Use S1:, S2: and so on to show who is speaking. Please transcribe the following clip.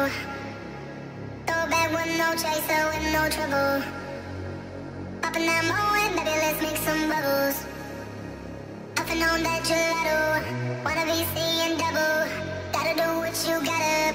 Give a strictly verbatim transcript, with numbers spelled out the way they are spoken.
S1: Throw back with no chaser, with no trouble. Popping that moe, baby, let's make some bubbles. Puffing on that gelato, wanna be seeing double. Gotta do what you gotta.